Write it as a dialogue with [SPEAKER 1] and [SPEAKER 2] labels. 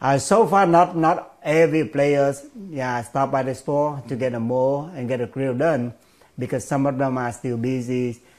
[SPEAKER 1] So far, not every players stop by the store to get a mold and get a grill done because some of them are still busy.